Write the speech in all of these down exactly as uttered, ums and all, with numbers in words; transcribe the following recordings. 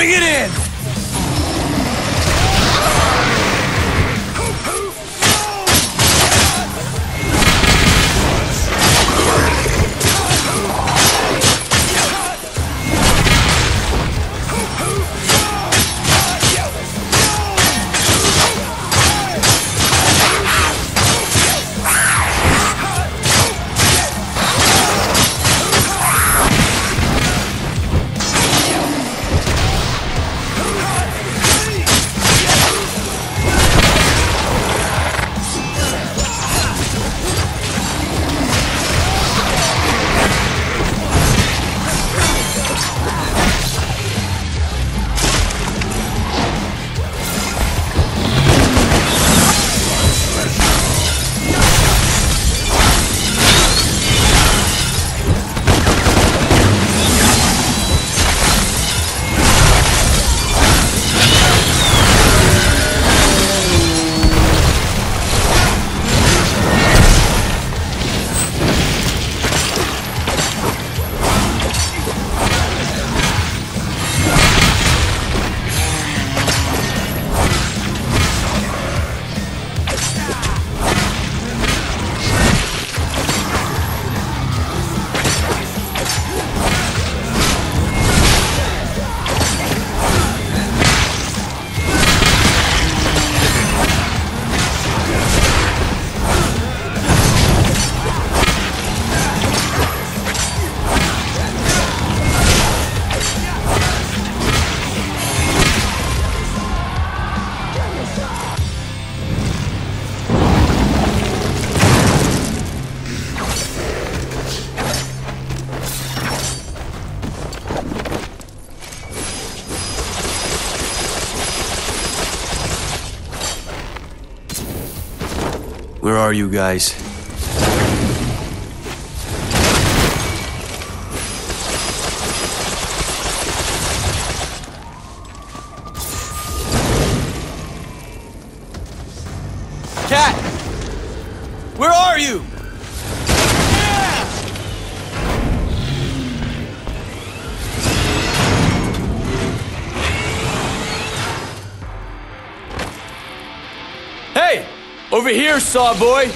Bring it in! Where are you guys? Cat! Where are you? Hey! Over here, Sawboy!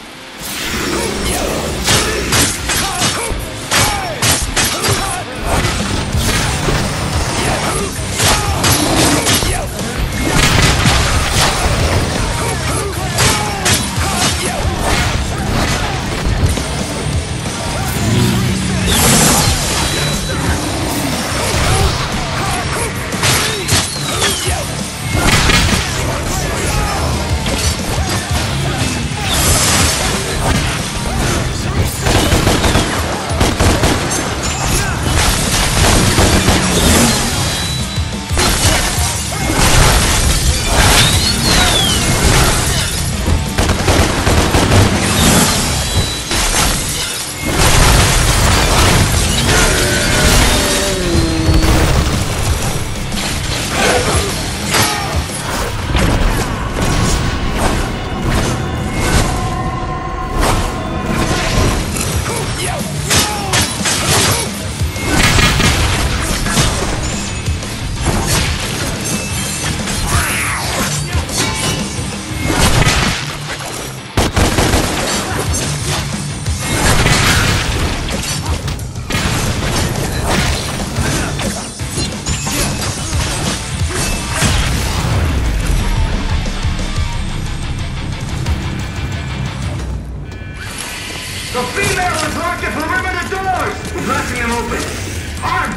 The female is locked the perimeter doors! We're blasting them open. Arm!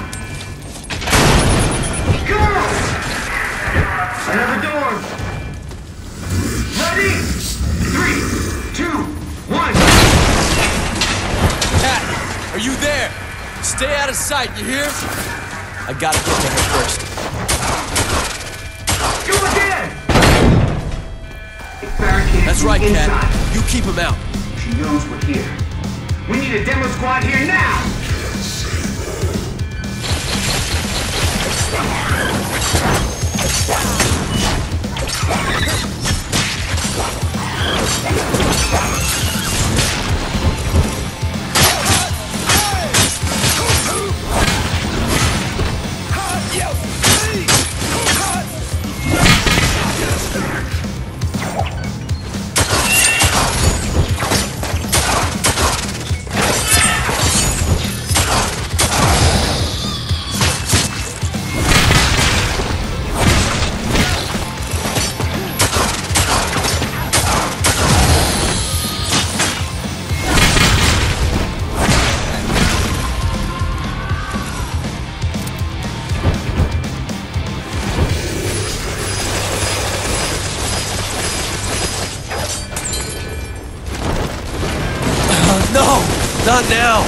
Go! Another door! Ready? Three, two, one. Cat! Are you there? Stay out of sight, you hear? I gotta get to her first. Go again! It's barricaded. That's right, inside. Cat. You keep him out. She knows we're here. We need a demo squad here now! Yo! Not now!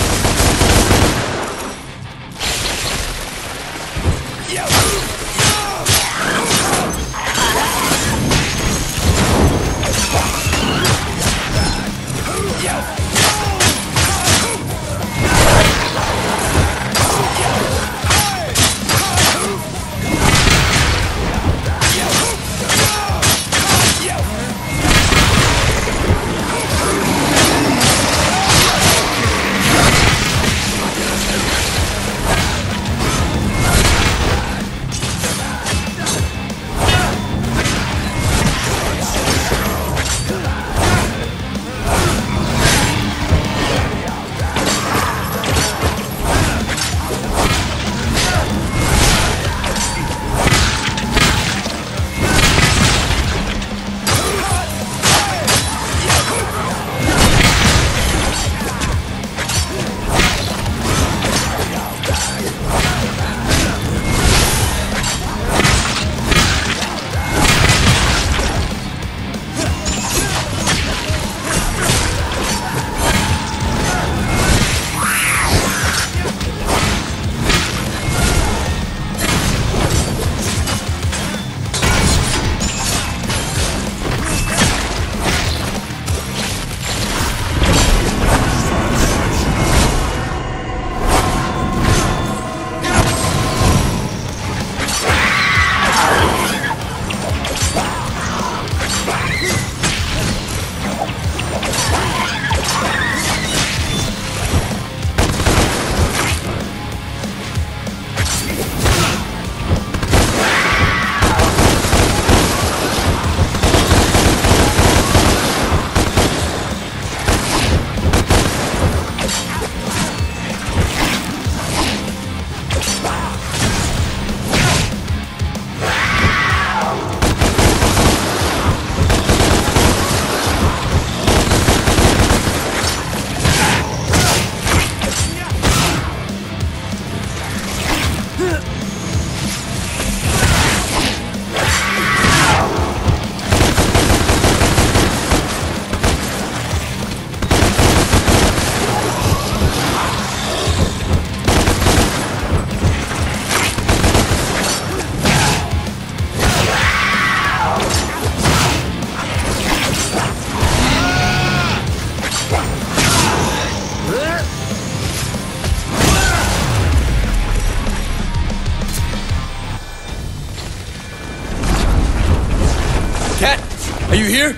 Are you here?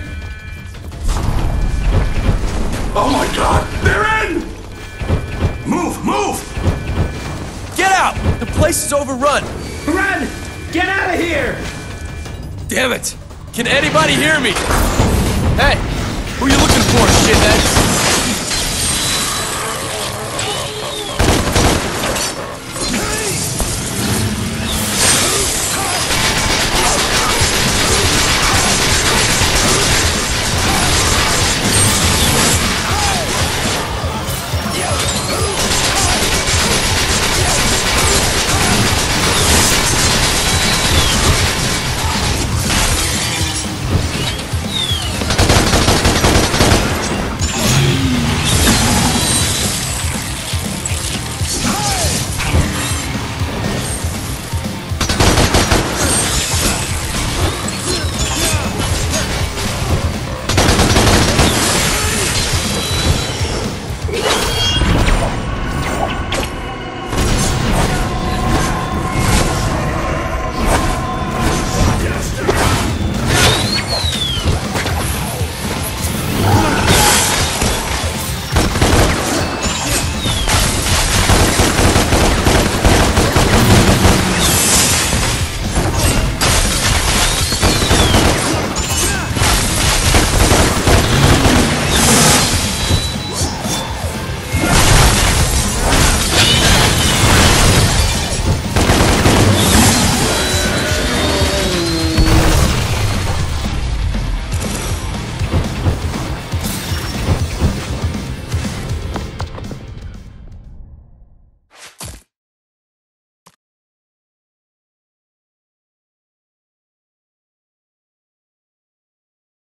Oh my god, they're in! Move, move! Get out! The place is overrun! Run! Get out of here! Damn it! Can anybody hear me? Hey! Who you looking for, shitheads?